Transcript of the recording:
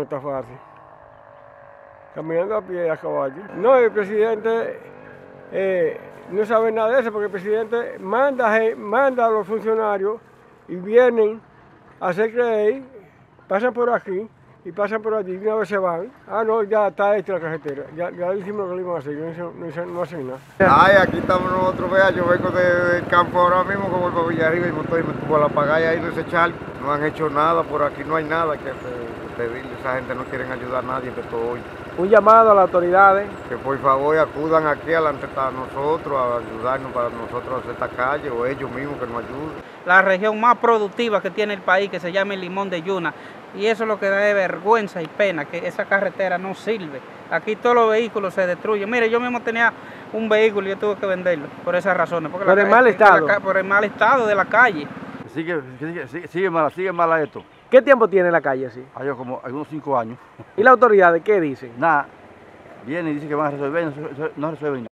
está fácil. Caminando a pie y a caballo. No, el presidente no sabe nada de eso, porque el presidente manda a los funcionarios y vienen a hacer creer, pasan por aquí y pasan por allí, y una vez se van. Ah, no, ya está hecha la carretera, ya dijimos lo que le íbamos a hacer, no hacen nada. Ay, aquí estamos nosotros, vea, yo vengo del campo ahora mismo, como voy para Villarriba y me tuvo a la pagaya ahí de ese charco. No han hecho nada, por aquí no hay nada que pedirle, esa gente no quiere ayudar a nadie de todo hoy. Un llamado a las autoridades. Que por favor acudan aquí a nosotros, a ayudarnos para nosotros hacer esta calle, o ellos mismos que nos ayuden. La región más productiva que tiene el país, que se llama el Limón de Yuna, y eso es lo que da de vergüenza y pena, que esa carretera no sirve. Aquí todos los vehículos se destruyen. Mire, yo mismo tenía un vehículo y yo tuve que venderlo por esas razones. Porque por el mal estado. Por el mal estado de la calle. Sigue mala esto. ¿Qué tiempo tiene la calle así? Hay como algunos 5 años. ¿Y las autoridades qué dicen? Nada. Vienen y dicen que van a resolver, no resuelven nada.